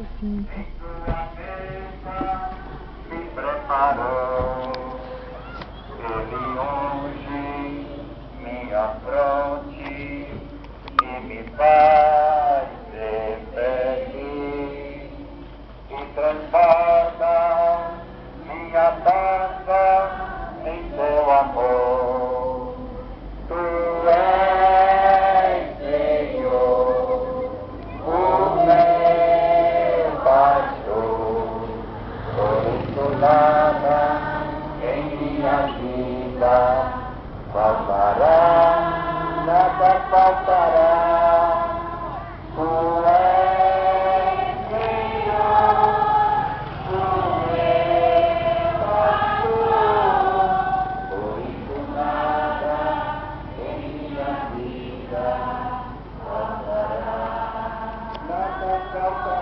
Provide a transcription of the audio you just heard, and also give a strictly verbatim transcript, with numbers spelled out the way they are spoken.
assim. Sua mesa me preparou, ele unge minha fronte e me faz ser feliz e transborda minha taça em seu amor. Tu és, Senhor, o meu pastor, por isso nada em minha vida faltará, nada faltará. Tu és, Senhor, o meu pastor, por isso nada em minha vida faltará, nada faltará.